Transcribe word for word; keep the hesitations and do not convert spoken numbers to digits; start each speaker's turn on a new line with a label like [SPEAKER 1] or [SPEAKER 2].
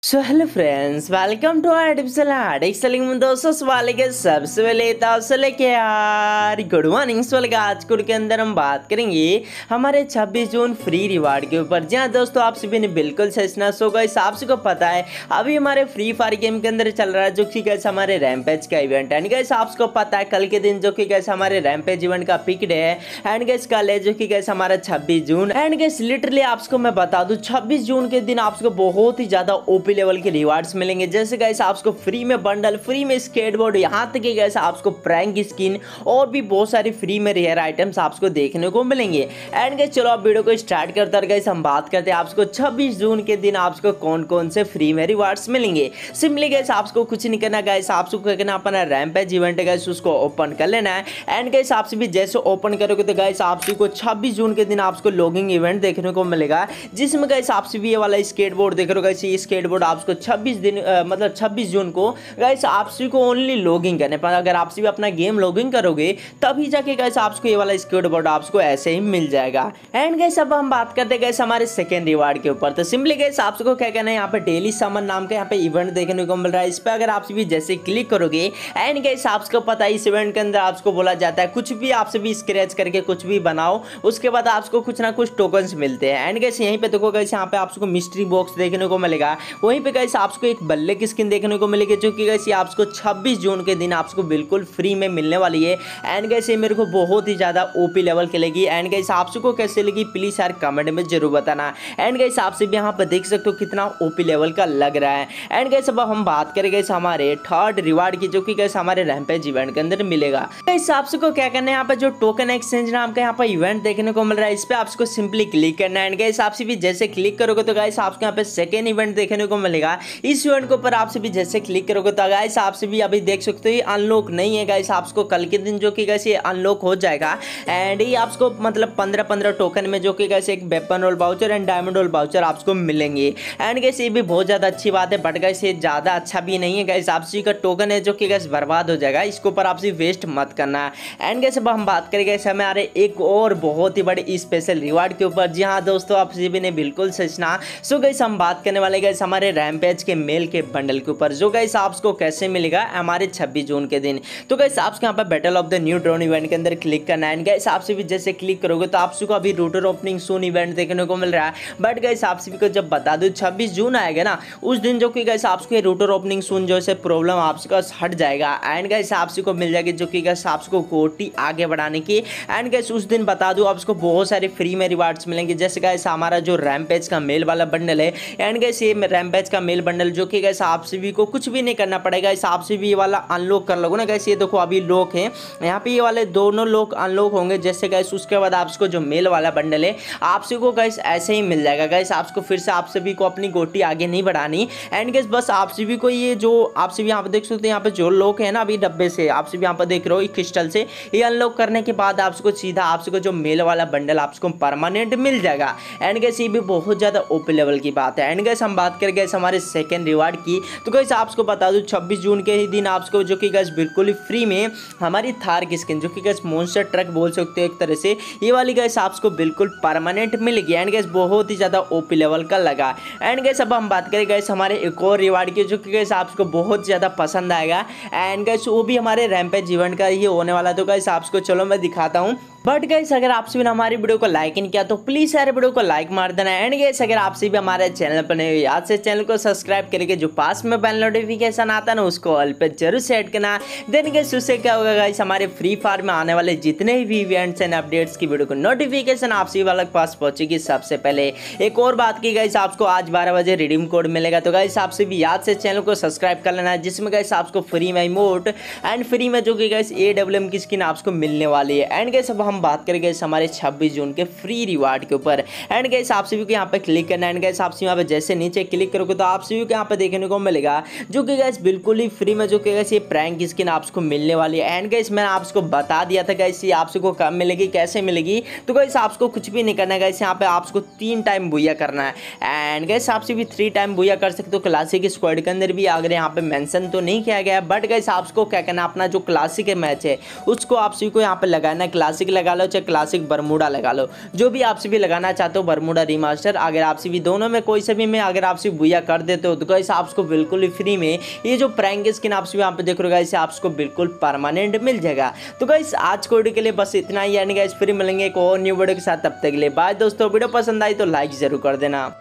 [SPEAKER 1] So hello friends, welcome to our digital Hardik selling में दोस्तों सवाल के सबसे पहले तो लेके यार गुड मॉर्निंग। सवाल का आज कुड़ के अंदर हम बात करेंगे हमारे छब्बीस जून फ्री रिवार्ड के ऊपर। जी हाँ दोस्तों, आप सभी ने बिल्कुल सही सुना। सो गाइस, आप सबको पता है अभी हमारे फ्री फायर गेम के अंदर चल रहा है जो कि गाइस हमारे रैम्पेज का इवेंट है। एंड गाइस आप सबको पता है कल के दिन जो कि गाइस हमारे रैम्पेज इवेंट का पिक डे है। एंड गाइस कल है जो कि गाइस हमारा छब्बीस जून। एंड गाइस लिटरली आप सबको मैं बता दूं छब्बीस जून के दिन आप सबको बहुत ही ज्यादा ओपी लेवल के रिवार्ड्स मिलेंगे। जैसे गाइस आपको फ्री में बंडल, फ्री में स्केटबोर्ड, यहाँ तक कि गाइस आपको प्रैंक स्किन और भी बहुत सारी फ्री में रेयर आइटम्स आपको देखने को मिलेंगे। एंड गाइस चलो आप वीडियो को स्टार्ट करते हैं। गाइस हम बात करते हैं आपको छब्बीस जून के दिन आपको कौन कौन से फ्री में रिवार्ड्स मिलेंगे। सिंपली गाइस आपको कुछ नहीं करना, गाइस आपको क्या करना, अपना रैम्पेज इवेंट है गाइस उसको ओपन कर लेना है। एंड गाइस आपसे भी जैसे ओपन करोगे तो गाइस आपसे को छब्बीस जून के दिन आपको लॉगिंग इवेंट देखने को मिलेगा, जिसमें गाइस आपसे भी ये वाला स्केटबोर्ड देख रहे हो। गाइस ये स्केटबोर्ड आपको छब्बीस दिन आ, मतलब छब्बीस जून को गाइस आपसी को ओनली लॉगिंग करने पर, अगर आपसे भी अपना गेम लॉगिंग करोगे तभी जाके गाइस आपको ये वाला स्केटबोर्ड आपको ऐसे ही मिल जाएगा। एंड गाइस अब हम बात करते हैं गाइस हमारे सेकंड रिवार्ड के ऊपर। तो सिंपली गाइस आपको क्या करना है, यहाँ पे डेली समन नाम का यहाँ पे इवेंट देखने को मिल रहा है। इस पर अगर आपसे भी जैसे क्लिक करोगे एंड गाइस आपको पता है इस इवेंट के अंदर आपको बोला जाता है कुछ भी आपसे भी स्क्रैच करके कुछ भी बनाओ, उसके बाद आपको कुछ ना कुछ टोकन्स मिलते हैं। एंड गाइस यहीं पे देखो गाइस यहाँ पे आपको मिस्ट्री बॉक्स देखने को मिलेगा, वहीं पे गाइस आपको एक बल्ले की स्किन देखने को मिलेगी जो कि गाइस ये आपको छब्बीस जून के दिन आपको बिल्कुल फ्री में मिलने वाली है। एंड गाइस ये मेरे को बहुत ही ज्यादा ओपी लेवल की लगी। एंड गाइस आपको कैसे लगी प्लीज यार कमेंट में जरूर बताना। एंड गाइस आपसे भी यहाँ पर देख सकते हो कितना ओपी लेवल का लग रहा है। एंड गाइस अब हम बात करें गाइस हमारे थर्ड रिवार्ड की जो कि गाइस हमारे रैम्पेज इवेंट के अंदर मिलेगा। गाइस आपको क्या करना है, यहाँ पर जो टोकन एक्सचेंज नाम का यहाँ पर इवेंट देखने को मिल रहा है, इस पे आपको सिंपली क्लिक करना है। एंड गाइस आपसे भी जैसे क्लिक करोगे तो गाइस आपको यहाँ पे सेकेंड इवेंट देखने को मिलेगा। इस इवेंट के ऊपर आपसे भी जैसे क्लिक करोगे तो गाइस आपसे भी अभी देख सकते हो ये अनलॉक नहीं है। गाइस आपको कल के दिन जो कि गाइस ये अनलॉक हो जाएगा। एंड ये आपको मतलब पंद्रह पंद्रह टोकन में जो कि गाइस एक weapon roll voucher and diamond roll voucher आपको मिलेंगे। एंड गाइस ये भी बहुत ज्यादा अच्छी बात है, बट गाइस ये ज्यादा अच्छा भी नहीं है। गाइस आपसी का टोकन है जो कि गाइस बर्बाद हो जाएगा, इसके ऊपर आपसे वेस्ट मत करना। एंड गाइस अब हम बात करेंगे गाइस हमारे एक और बहुत ही बड़े स्पेशल रिवार्ड के ऊपर। जी हाँ दोस्तों, आप सभी ने बिल्कुल सही सुना। सो गाइस हम बात करने वाले गाइस हमारे रैम्पेज के मेल के बंडल के ऊपर, जो गाइस आपको कैसे मिलेगा हमारे छब्बीस जून के दिन। तो गाइस आपको यहाँ पर battle of the new drone event के अंदर क्लिक करना है। गाइस आपसे भी जैसे क्लिक करोगे तो आपको अभी रूटर ओपनिंग सून इवेंट देखने को मिल रहा है। बट गाइस आप सभी को जब बता दूं छब्बीस जून आएगा ना, उस दिन जो कि गाइस आपको रूटर ओपनिंग सून जो से प्रॉब्लम आपका हट जाएगा। एंड गाइस आपसे को मिल जाएगी जो कि गाइस आपको कोटी आगे बढ़ाने की। एंड गाइस उस दिन बता दूं आपको बहुत सारे फ्री में रिवार्ड्स मिलेंगे, जैसे गाइस हमारा जो रैम्पेज का मेल वाला बंडल है। एंड गाइस ये रैम्पेज का मेल बंडल जो कि गाइस आप सभी को कुछ भी नहीं करना पड़ेगा, इस आपसे भी ये वाला अनलॉक कर लोगे ना। गाइस ये देखो अभी लॉक है, यहाँ पे ये वाले दोनों लोग अनलॉक होंगे जैसे गाइस, उसके बाद आपको जो मेल वाला बंडल है आपसे को गाइस ऐसे ही मिल जाएगा। गाइस आपको फिर से आप सभी को अपनी गोटी आगे नहीं बढ़ानी। एंड गाइस बस आप सभी को ये जो आप सभी यहाँ पे देख सकते हैं, यहाँ पे जो लोग है ना अभी डब्बे से आप सभी यहाँ पे देख रहे हो क्रिस्टल से, ये अनलॉक करने के बाद आपको सीधा आपको जो मेल वाला बंडल आपको परमानेंट मिल जाएगा। एंड गाइस ये भी बहुत ज्यादा ओपी लेवल की बात है। एंड गाइस हम बात करें गाइस हमारे सेकंड रिवार्ड की, तो गाइस आपको बता दूं छब्बीस जून के ही दिन आपको जो कि गाइस बिल्कुल ही फ्री में हमारी थार की स्किन जो कि गाइस मॉन्स्टर ट्रक बोल सकते हो एक तरह से, ये वाली गाइस आपको बिल्कुल परमानेंट मिलेगी। एंड गाइस बहुत ही ज्यादा ओपी लेवल का लगा। एंड गाइस अब हम बात करें गाइस हमारे एक और रिवार्ड की जो कि गाइस आपको बहुत ज्यादा पसंद आएगा। एंड गाइस वो भी हमारे रैम्पेज इवेंट का ही होने वाला। तो गाइस आपको चलो मैं दिखाता हूँ। बट गाइस अगर आपसे भी हमारी वीडियो को लाइक नहीं किया तो प्लीज यार वीडियो को लाइक मार देना। एंड गाइस अगर आपसे भी हमारे चैनल पर नए हो याद से चैनल को सब्सक्राइब करके जो पास में बेल नोटिफिकेशन आता है ना उसको ऑल पे जरूर सेट करना। देन गाइस उससे क्या होगा गाइस, हमारे फ्री फायर में आने वाले जितने भी इवेंट्स एंड अपडेट्स की वीडियो को नोटिफिकेशन आपसे वाले पास पहुंचेगी सबसे पहले। एक और बात की गाइस आपको आज बारह बजे रिडीम कोड मिलेगा, तो गाइस आपसे भी याद से चैनल को सब्सक्राइब कर लेना है, जिसमें गाइस आपको फ्री में इमोट एंड फ्री में जो कि गाइस ए डब्ल्यू एम की स्किन आपको मिलने वाली है। एंड गाइस अब हम बात करेंगे हमारे छब्बीस जून के फ्री रिवार्ड के ऊपर। एंड गाइस आप सभी को यहाँ पे क्लिक करना है। एंड गाइस आप सभी यहाँ पे जैसे नीचे क्लिक करोगे तो आप सभी को यहाँ पे देखने को मिलेगा जो कि गाइस बिल्कुल ही फ्री में जो कि गाइस ये प्रैंक स्किन आपको मिलने वाली है। एंड गाइस मैंने आपको बता दिया था गाइस ये आपको कब मिलेगी कैसे मिलेगी। तो गाइस आपको कुछ भी नहीं करना है गाइस, यहाँ पे आपको तीन टाइम बुया करना है। एंड गाइस आपसे भी थ्री टाइम बुया कर सकते हो। क्लासिक स्क्वाड के अंदर भी अगर यहाँ पे मेंशन तो नहीं किया गया, बट गाइस आपको क्या करना, अपना जो क्लासिक मैच है उसको आप सभी को यहाँ पे लगाना है। क्लासिक लगा लो चाहे क्लासिक बरमूडा लगा लो, जो भी आपसे भी लगाना चाहते हो बरमूडा रिमास्टर, अगर आपसे भी दोनों में कोई से भी में अगर आपसे बुया कर देते हो तो गाइस आपको बिल्कुल ही फ्री में ये जो प्रैंक स्किन आपसे भी यहाँ पे देख रहे हो गाइस आपको बिल्कुल परमानेंट मिल जाएगा। तो गाइस आज को वीडियो के लिए बस इतना ही, यानी गाइस फिर मिलेंगे एक और न्यू वीडियो के साथ, तब तक के लिए बाय दोस्तों। वीडियो पसंद आई तो लाइक जरूर कर देना।